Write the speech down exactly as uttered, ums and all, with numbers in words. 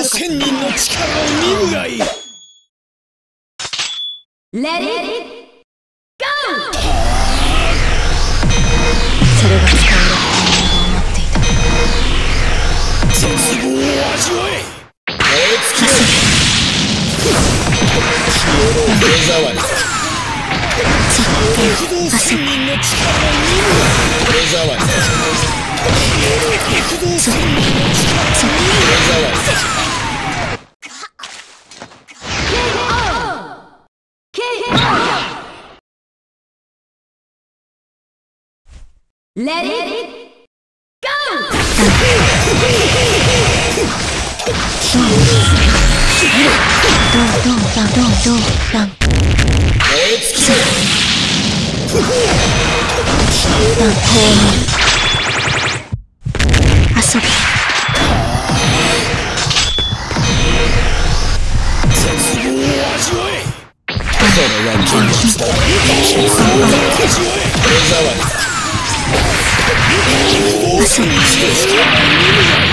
千人の力を見るがいい。 レディーゴー。 それが使えるタイミングを待っていた。 絶望を味わえ。燃え尽きろ。清の目障り。極道千人の力を見るがいい。目障り。極道千人の力を見るがいい。目障り。 レディーゴー。 ドンドンダンドンドンダン。 燃え尽きろ。 ダンホーム遊び。 絶望を味わえ。それは現実だ。絶望を味わえ。目障り。 遊び。